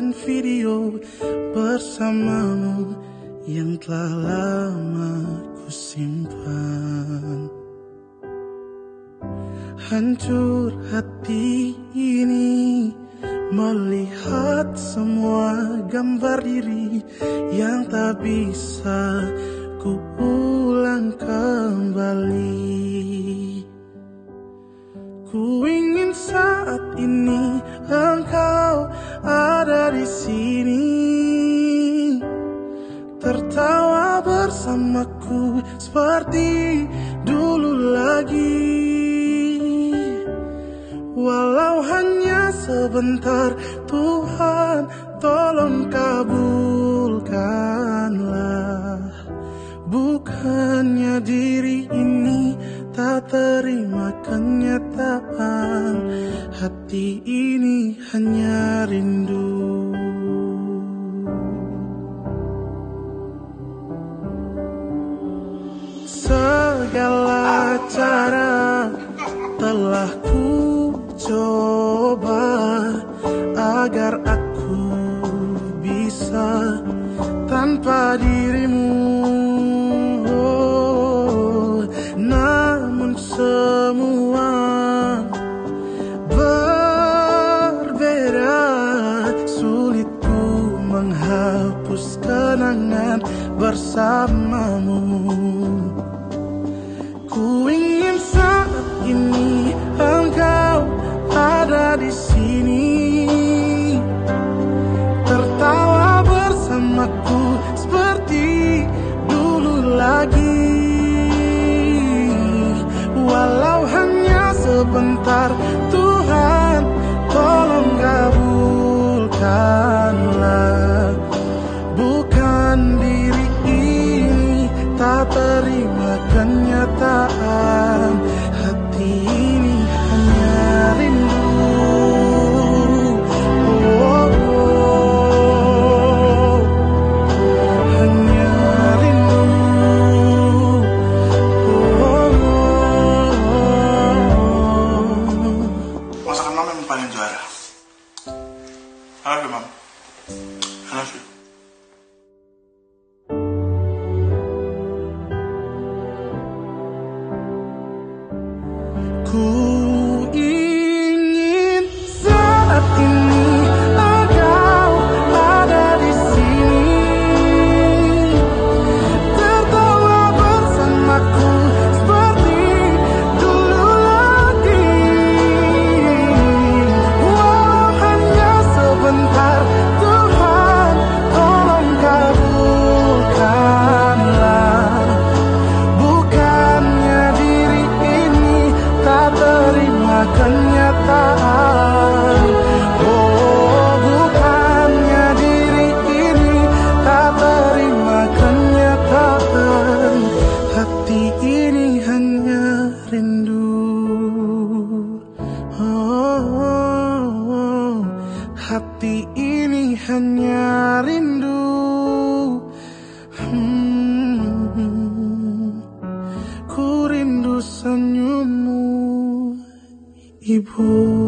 dan video bersamamu yang telah lama ku simpan. Hancur hati ini melihat semua gambar diri yang tak bisa ku ulang kembali. Ku ingin saat ini engkau ada di sini, tertawa bersamaku seperti dulu lagi. Walau hanya sebentar, Tuhan tolong kabulkanlah. Bukannya diri ini tak terima kenyataan, hati ini hanya rindu. Segala cara telah ku coba agar aku bisa tanpa dirimu. Namun semua berbeda, sulit ku menghapus kenangan bersamamu. Ku ingin saat ini engkau ada di sini, tertawa bersamaku seperti dulu lagi. Walau hanya sebentar, Tuhan tolong kabulkanlah. Bukan diri ini tak terima kenyataan, hati ini hanya rindu. Masakan mama yang paling juara. I love you, mom. I love you. Ku ingin saat ini engkau ada di sini, tertawa bersamaku seperti dulu lagi. Walau hanya sebentar, Tuhan tolong kabulkanlah. Bukannya diri ini tak terima kenyataan. Oh, bukannya diri ini tak terima kenyataan, hati ini hanya rindu. Oh, hati ini hanya rindu. Ku rindu senyummu, Ibu.